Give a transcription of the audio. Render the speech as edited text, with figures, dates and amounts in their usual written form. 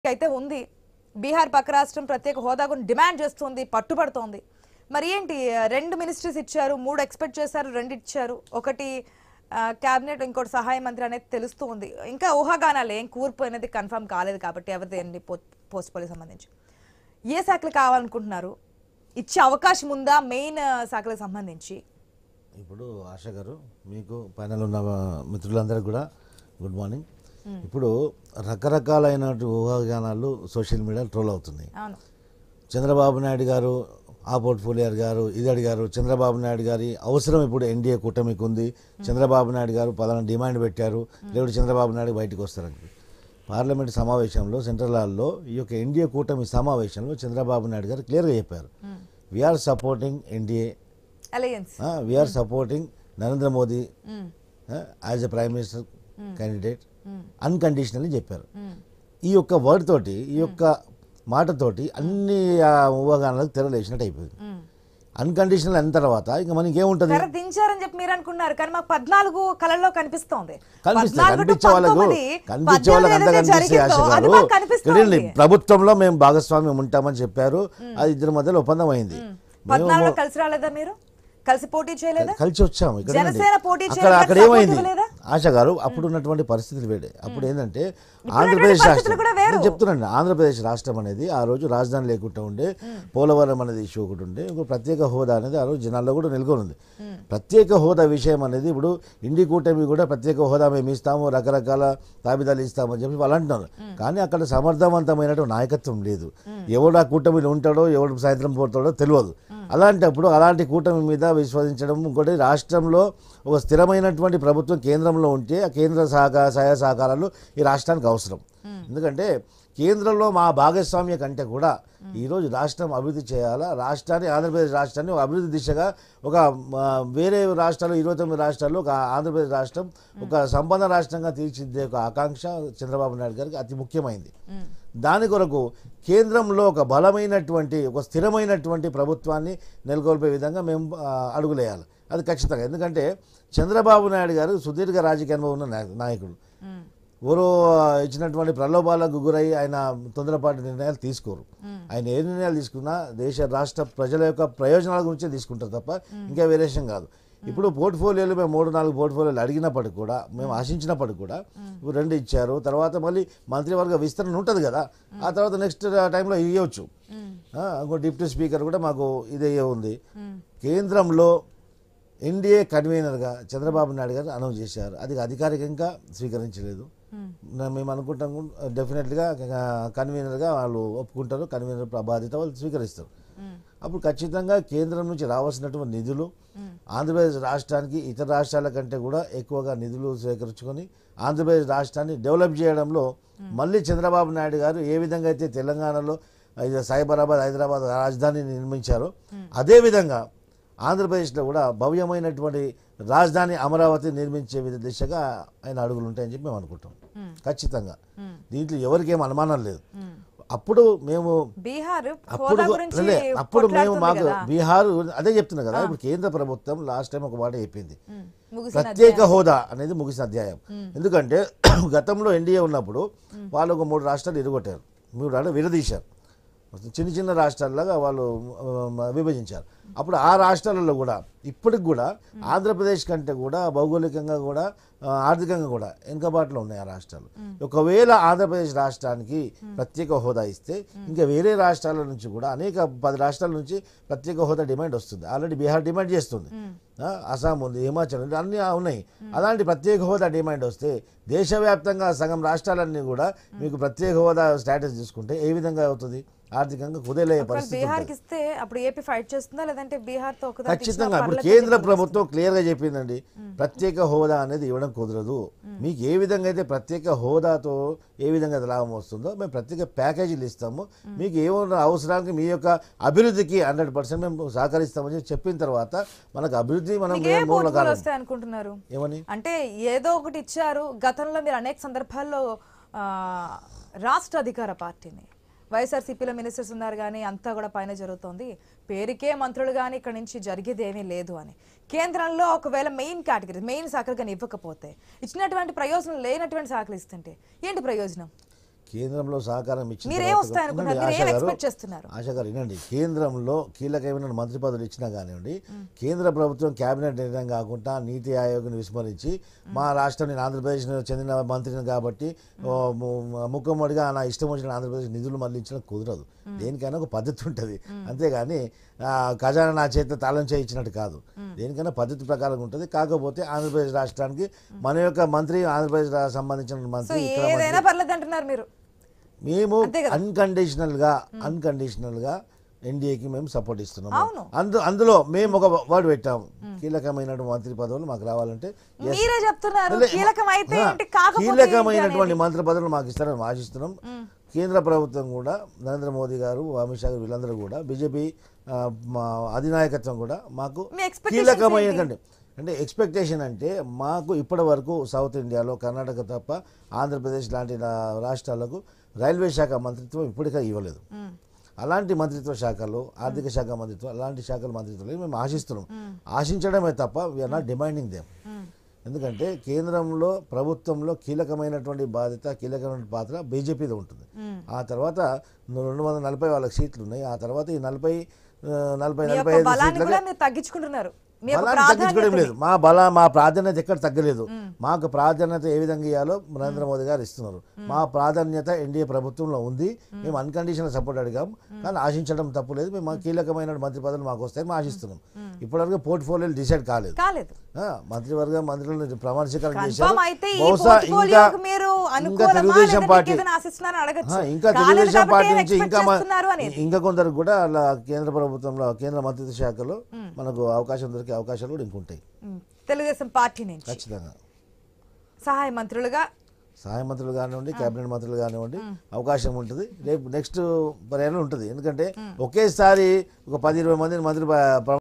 అయితే ఉంది. బీహార్ పక్క రాష్ట్రం ప్రత్యేక హోదా గురించి డిమాండ్ చేస్తుంది, పట్టుబడుతోంది. మరి ఏంటి 2 మినిస్ట్రీస్ ఇచ్చారు, 3 ఎక్స్పెక్ట్ చేశారు, 2 ఇచ్చారు. ఒకటి క్యాబినెట్, ఇంకోటి సహాయ మంత్రి అనేది తెలుస్తూ ఉంది. ఇంకా ఊహాగానాలు, ఏం కూర్పు అనేది కన్ఫర్మ్ కాలేదు కాబట్టి ఎవరిది ఎన్ని పోస్ట్ పోలికి సంబంధించి ఏ శాఖలు కావాలనుకుంటున్నారు, ఇచ్చే అవకాశం ఉందా మెయిన్ శాఖలకు సంబంధించి? ఇప్పుడు ఆశ గారు, మీకు పైనల్ ఉన్న మిత్రులందరికీ కూడా గుడ్ మార్నింగ్. ఇప్పుడు రకరకాలైన ఊహాగానాలు సోషల్ మీడియాలో ట్రోల్ అవుతున్నాయి. చంద్రబాబు నాయుడు గారు ఆ పోర్ట్ఫోలియో గారు ఇది అడిగారు. చంద్రబాబు నాయుడు గారి అవసరం ఇప్పుడు ఎన్డీఏ కూటమికి ఉంది. చంద్రబాబు నాయుడు గారు పలానా డిమాండ్ పెట్టారు, లేకపోతే చంద్రబాబు నాయుడు బయటకు వస్తారని పార్లమెంట్ సమావేశంలో సెంట్రల్ హాల్లో ఈ యొక్క ఎన్డీఏ కూటమి సమావేశంలో చంద్రబాబు నాయుడు గారు క్లియర్గా చెప్పారు, we're supporting NDA alliance, we're supporting Narendra Modi as a prime minister candidate unconditionally చెప్పారు. ఈ యొక్క వర్డ్ తోటి, ఈ యొక్క మాటతోటి అన్ని ఊహాగానాలకు తెరలేసినట్టు అయిపోయింది. అన్కండిషనల్ అయిన తర్వాత ఇంకా మనకి ఏముంటది, దించారని చెప్పి మీరు అనుకున్నారు, కానీ మాకు 14 కళల్లో కనిపిస్తోంది. కనిపించే వాళ్ళకు అంతా కనిపిస్తాయి. ప్రభుత్వంలో మేము భాగస్వామ్యం ఉంటామని చెప్పారు, అది ఇద్దరి మధ్యలో ఒప్పందం అయింది. 14 కలిసి రాలేదా, మీరు కలిసి పోటీ చేయలేదా? కలిసి వచ్చాము. అక్కడ ఏమైంది ఆశ గారు, అప్పుడు ఉన్నటువంటి పరిస్థితులు వేరే. అప్పుడు ఏంటంటే ఆంధ్రప్రదేశ్ రాష్ట్రం, నేను చెప్తున్నాను, ఆంధ్రప్రదేశ్ రాష్ట్రం అనేది ఆ రోజు రాజధాని లేకుండా ఉండే, పోలవరం అనేది ఇష్యూ ఒకటి ఉండే, ఇంకో ప్రత్యేక హోదా అనేది ఆ రోజు జనాల్లో కూడా నెలకొని ఉంది. ప్రత్యేక హోదా విషయం అనేది ఇప్పుడు ఇండి కూటమి కూడా ప్రత్యేక హోదా మేము ఇస్తాము, రకరకాల తాబిదాలు ఇస్తామని చెప్పి వాళ్ళు అంటున్నారు. కానీ అక్కడ సమర్థవంతమైనటువంటి నాయకత్వం లేదు. ఎవడు ఆ కూటమిలో ఉంటాడో, ఎవడు సాయంత్రం పోతాడో తెలియదు. అలాంటప్పుడు అలాంటి కూటమి మీద విశ్వసించడం, ఇంకోటి రాష్ట్రంలో ఒక స్థిరమైనటువంటి ప్రభుత్వం కేంద్రంలో ఉంటే ఆ కేంద్ర సహాయ సహకారాలు ఈ రాష్ట్రానికి అవసరం. ఎందుకంటే కేంద్రంలో మా భాగస్వామ్య కంటే కూడా ఈరోజు రాష్ట్రం అభివృద్ధి చేయాలా, రాష్ట్రాన్ని, ఆంధ్రప్రదేశ్ రాష్ట్రాన్ని ఒక అభివృద్ధి దిశగా, ఒక వేరే రాష్ట్రాలు 29 రాష్ట్రాల్లో ఒక ఆంధ్రప్రదేశ్ రాష్ట్రం ఒక సంపన్న రాష్ట్రంగా తీర్చిదిద్దే ఒక ఆకాంక్ష చంద్రబాబు నాయుడు గారికి అతి ముఖ్యమైంది. దాని కొరకు కేంద్రంలో ఒక బలమైనటువంటి, ఒక స్థిరమైనటువంటి ప్రభుత్వాన్ని నెలకొల్పే విధంగా మేము అడుగులేయాలి. అది ఖచ్చితంగా. ఎందుకంటే చంద్రబాబు నాయుడు గారు సుదీర్ఘ రాజకీయ అనుభవం ఉన్న నాయకుడు. ఎవరో ఇచ్చినటువంటి ప్రలోభాలకు గురై ఆయన తొందరపాటు నిర్ణయాలు తీసుకోరు. ఆయన ఏ నిర్ణయాలు తీసుకున్నా దేశ రాష్ట్ర ప్రజల యొక్క ప్రయోజనాల గురించే తీసుకుంటారు తప్ప ఇంకా వేరే విషయం కాదు. ఇప్పుడు పోర్ట్ఫోలియోలు మేము 3-4 పోర్ట్ఫోలియోలు అడిగినప్పటికి కూడా, మేము ఆశించినప్పటికి కూడా ఇప్పుడు 2 ఇచ్చారు. తర్వాత మళ్ళీ మంత్రివర్గ విస్తరణ ఉంటుంది కదా, ఆ తర్వాత నెక్స్ట్ టైంలో ఇవ్వచ్చు. ఇంకో డిప్యూటీ స్పీకర్ కూడా మాకు ఇదే ఉంది. కేంద్రంలో ఎన్డీఏ కన్వీనర్గా చంద్రబాబు నాయుడు గారు అనౌన్స్ చేశారు. అది అధికారికంగా స్వీకరించలేదు. మేము అనుకుంటాం డెఫినెట్గా కన్వీనర్గా వాళ్ళు ఒప్పుకుంటారు, కన్వీనర్ బాధ్యత వాళ్ళు స్వీకరిస్తారు. అప్పుడు ఖచ్చితంగా కేంద్రం నుంచి రావాల్సినటువంటి నిధులు ఆంధ్రప్రదేశ్ రాష్ట్రానికి ఇతర రాష్ట్రాల కంటే కూడా ఎక్కువగా నిధులు సేకరించుకొని ఆంధ్రప్రదేశ్ రాష్ట్రాన్ని డెవలప్ చేయడంలో మళ్ళీ చంద్రబాబు నాయుడు గారు ఏ విధంగా అయితే తెలంగాణలో సైబరాబాద్, హైదరాబాద్ రాజధానిని నిర్మించారో అదేవిధంగా ఆంధ్రప్రదేశ్లో కూడా భవ్యమైనటువంటి రాజధాని అమరావతి నిర్మించే దిశగా ఆయన అడుగులు ఉంటాయని చెప్పి మేము అనుకుంటాం. ఖచ్చితంగా దీంట్లో ఎవరికి ఏం అనుమానం లేదు. అప్పుడు మేము మాకు బీహార్ అదే చెప్తున్నా కదా, ఇప్పుడు కేంద్ర ప్రభుత్వం లాస్ట్ టైం ఒక మాట చెప్పింది, ప్రత్యేక హోదా అనేది ముగిసిన అధ్యాయం. ఎందుకంటే గతంలో ఎన్డీఏ ఉన్నప్పుడు వాళ్ళు ఒక 3 రాష్ట్రాలు ఇరుగొట్టారు, 3 విడదీశారు, చిన్న చిన్న రాష్ట్రాల్లాగా వాళ్ళు విభజించారు. అప్పుడు ఆ రాష్ట్రాలలో కూడా ఇప్పటికి కూడా ఆంధ్రప్రదేశ్ కంటే కూడా భౌగోళికంగా కూడా ఆర్థికంగా కూడా వెనుకబాటులో ఉన్నాయి ఆ రాష్ట్రాలు. ఒకవేళ ఆంధ్రప్రదేశ్ రాష్ట్రానికి ప్రత్యేక హోదా ఇస్తే ఇంకా వేరే రాష్ట్రాల నుంచి కూడా అనేక 10 రాష్ట్రాల నుంచి ప్రత్యేక హోదా డిమాండ్ వస్తుంది. ఆల్రెడీ బీహార్ డిమాండ్ చేస్తుంది, అస్సాం ఉంది, హిమాచల్ ఉంది, అన్నీ ఉన్నాయి. అలాంటి ప్రత్యేక హోదా డిమాండ్ వస్తే దేశవ్యాప్తంగా సగం రాష్ట్రాలన్నీ కూడా మీకు ప్రత్యేక హోదా స్టేటస్ తీసుకుంటే ఏ విధంగా అవుతుంది, ఆర్థికంగా కుదేలయ్యే పరిస్థితి. ఖచ్చితంగా ఇప్పుడు కేంద్ర ప్రభుత్వం క్లియర్గా చెప్పిందండి, ప్రత్యేక హోదా అనేది ఇవ్వడం కుదరదు. మీకు ఏ విధంగా అయితే ప్రత్యేక హోదాతో ఏ విధంగా లాభం వస్తుందో మేము ప్రత్యేక ప్యాకేజీలు ఇస్తాము, మీకు ఏమన్నా అవసరానికి మీ యొక్క అభివృద్ధికి 100% మేము సహకరిస్తామని చెప్పిన తర్వాత మనకు అభివృద్ధి మనం అనుకుంటున్నారు. ఏమని అంటే ఏదో ఒకటి ఇచ్చారు. గతంలో మీరు అనేక సందర్భాల్లో రాష్ట్ర అధికార పార్టీని వైఎస్ఆర్సీపీలో మినిస్టర్స్ ఉన్నారు, కానీ అంతా కూడా పైన జరుగుతోంది, పేరుకే మంత్రులు కానీ ఇక్కడ నుంచి జరిగేది ఏమీ లేదు అని. కేంద్రంలో ఒకవేళ మెయిన్ కేటగిరీ, మెయిన్ శాఖలు కానీ ఇవ్వకపోతే, ఇచ్చినటువంటి ప్రయోజనం లేనటువంటి శాఖలు ఇస్తుంటే ఏంటి ప్రయోజనం? కేంద్రంలో సహకారం ఇచ్చిన మీరేం తర్వాత వస్తాయి అనుకున్నారు? వినండి, మీరు ఏం ఎక్స్పెక్ట్ చేస్తున్నారు? ఆశ గారు వినండి, కేంద్రంలో కీలకమైన మంత్రి పదవులు ఇచ్చినా కానివ్వండి, కేంద్ర ప్రభుత్వం కేబినెట్ నిర్ణయం కాకుండా నీతి ఆయోగ్ని విస్మరించి మా రాష్ట్రం నేను ఆంధ్రప్రదేశ్ చెందిన మంత్రిని కాబట్టి ముఖ్యమంత్రిగా నా ఇష్టం వచ్చిన ఆంధ్రప్రదేశ్ నిధులు మళ్ళించడం కుదరదు. దేనికైనా ఒక పద్ధతి ఉంటుంది, అంతేగాని ఖజానా నా చేతిలో తాళం చేయించినట్టు కాదు. దేనికైనా పద్ధతి ప్రకారం ఉంటుంది. కాకపోతే ఆంధ్రప్రదేశ్ రాష్ట్రానికి మన యొక్క మంత్రి, ఆంధ్రప్రదేశ్ సంబంధించిన మంత్రి ఏదైనా పర్లేదు అంటున్నారు మీరు. మేము అన్కండిషనల్ గా ఎన్డీఏకి మేము సపోర్ట్ ఇస్తున్నాము. అందులో మేము ఒక వర్డ్ పెట్టాము, కీలకమైన మంత్రి పదవులు మాకు రావాలంటే మీరే చెప్తున్నారు కీలకమైనటువంటి మంత్రి పదవులు మాకు ఇస్తారని ఆశిస్తున్నాం. కేంద్ర ప్రభుత్వం కూడా, నరేంద్ర మోదీ గారు, అమిత్ షా గారు, వీళ్ళందరూ కూడా, బీజేపీ అధినాయకత్వం కూడా మాకు కీలకమైనటువంటి అంటే ఎక్స్పెక్టేషన్ అంటే మాకు ఇప్పటి వరకు సౌత్ ఇండియాలో కర్ణాటక తప్ప ఆంధ్రప్రదేశ్ లాంటి రాష్ట్రాలకు రైల్వే శాఖ మంత్రిత్వం ఇప్పటికే ఇవ్వలేదు. అలాంటి మంత్రిత్వ శాఖలు, ఆర్థిక శాఖ మంత్రిత్వం, అలాంటి శాఖల మంత్రిత్వాలు మేము ఆశిస్తున్నాం. ఆశించడమే తప్ప వీఆర్ నాట్ డిమాండింగ్ దేమ్. ఎందుకంటే కేంద్రంలో ప్రభుత్వంలో కీలకమైనటువంటి బాధ్యత, కీలకమైన పాత్ర బీజేపీలో ఉంటుంది. ఆ తర్వాత 240 వాళ్ళకి సీట్లు ఉన్నాయి. ఆ తర్వాత ఈ 40-45 సీట్లకి తగ్గించుకుంటున్నారు. తగ్గించుకోవడం లేదు. మా ప్రాధాన్యత ఎక్కడ తగ్గలేదు. మాకు ప్రాధాన్యత ఏ విధంగా ఇవ్వాలో నరేంద్ర మోదీ గారు ఇస్తున్నారు. మా ప్రాధాన్యత ఎన్డీఏ ప్రభుత్వంలో ఉంది. మేము అన్కండిషనల్ సపోర్ట్ అడిగాం, కానీ ఆశించడం తప్పు లేదు. మేము కీలకమైన మంత్రి పదవులు మాకు వస్తాయని మేము ఆశిస్తున్నాం. ఇప్పటివరకు పోర్ట్ఫోలియోలు డిసైడ్ కాలేదు. మంత్రివర్గ మంత్రులను ప్రమాణ స్వీకారం చేశారు. బహుశా తెలుగుదేశం పార్టీ నుంచి ఇంకా కొందరు కూడా అలా కేంద్ర ప్రభుత్వంలో, కేంద్ర మంత్రిత్వ శాఖలో మనకు అవకాశం దొరికే అవకాశాలు కూడా ఇంకుంటాయి. తెలుగుదేశం పార్టీ నుంచి ఖచ్చితంగా సహాయ మంత్రులు కానివ్వండి, కేబినెట్ మంత్రులు కానివ్వండి అవకాశం ఉంటుంది. రేపు నెక్స్ట్ పర్యాయం ఉంటుంది. ఎందుకంటే ఒకేసారి ఒక 10-20 మందిని మంత్రి